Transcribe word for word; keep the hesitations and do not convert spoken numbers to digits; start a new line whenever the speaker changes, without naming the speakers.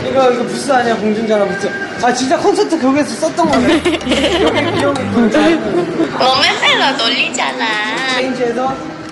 이거 이거 부스 아니야 공중전화 부스. 아 진짜 콘서트 거기에서 썼던 거네. 여기 비용이 또 잘.
너 맨날 나 놀리잖아.
체인지해서